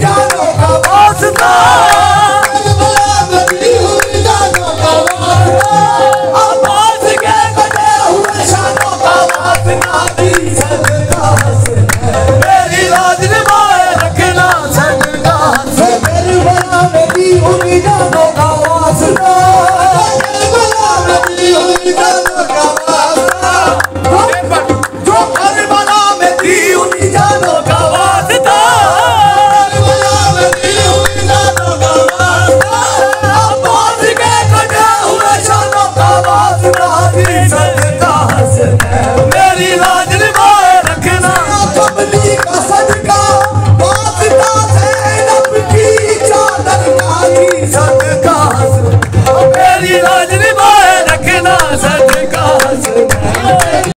जानों का वास्ता आवाज के कटे हुए शानों का वास्ता दी सदका मेरी लाज निभाए रखना सदका करबला में दी हुई जानों का वास्ता करबला में दी हुई जानों का वास्ता जो करबला में दी हुई जानों का वास्ता करबला में दी हुई जानों का वास्ता आवाज के कटे हुए शानों का वास्ता दी सदका मेरी लाज निभाए रखना कमली का सदका वास्ता ज़ैनब की चादर का दी सदका मेरी लाज निभाए